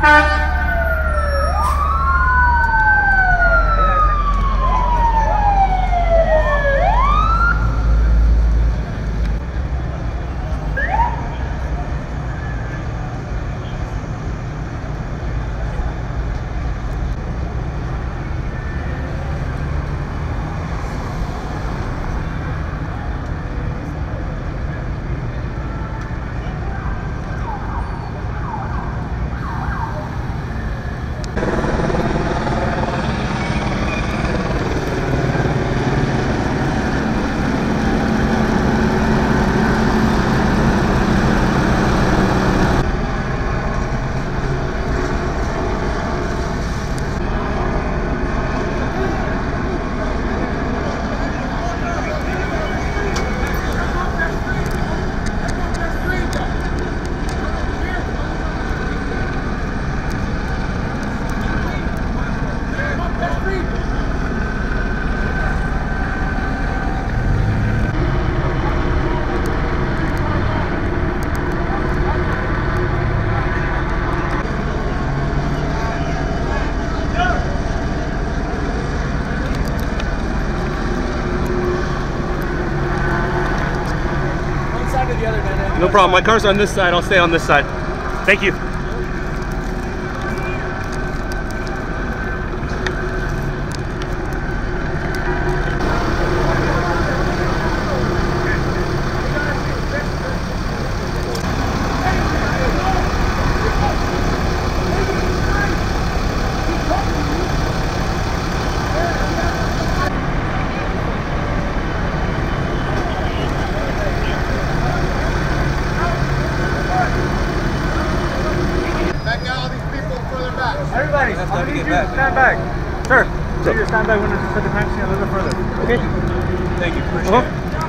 No problem. My car's on this side. I'll stay on this side. Thank you. Everybody, I need you to stand back. Sir, I need you to stand back when you set the crime scene a little bit further. Okay? Thank you. Appreciate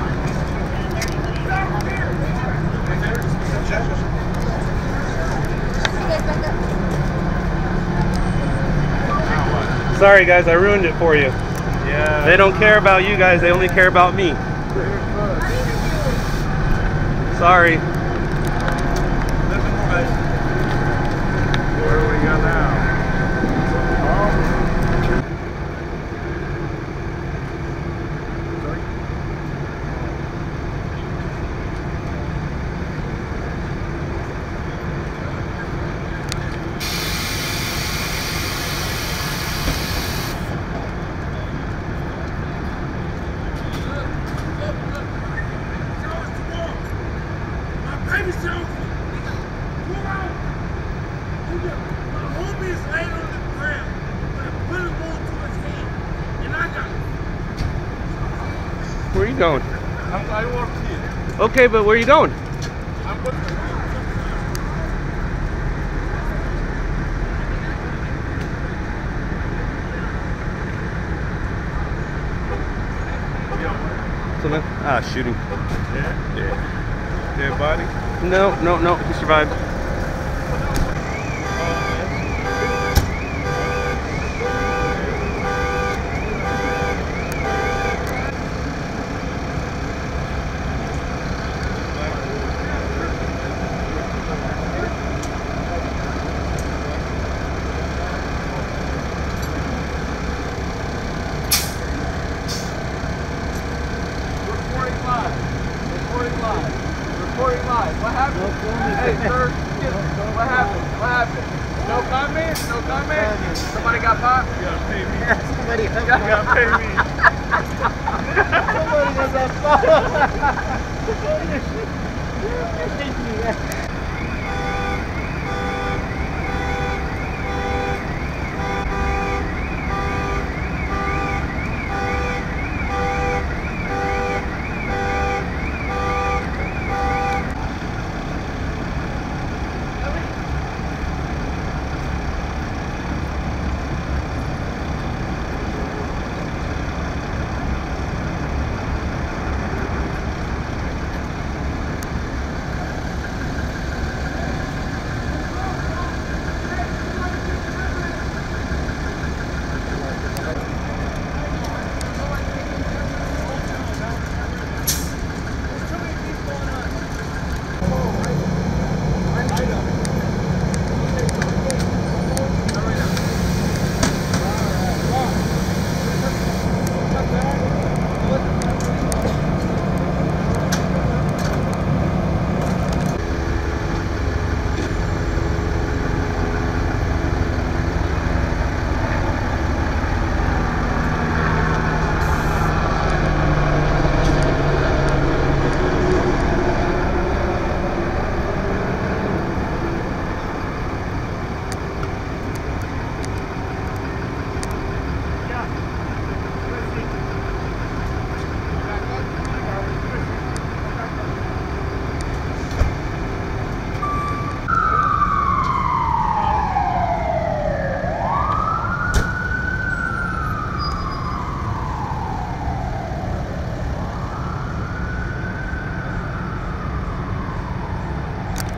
it. Sorry guys, I ruined it for you. Yeah. They don't care about you guys, they only care about me. Sorry. Where do we go now? Where are you going? I walked here. Okay, but where are you going? Something? Ah, shooting. Yeah? Yeah. Dead body? No, he survived. Recording live. What happened? Hey, sir, what happened? What happened? No comment? No comment? Somebody got popped? You gotta pay me. Somebody gotta pay me. Somebody was at fault.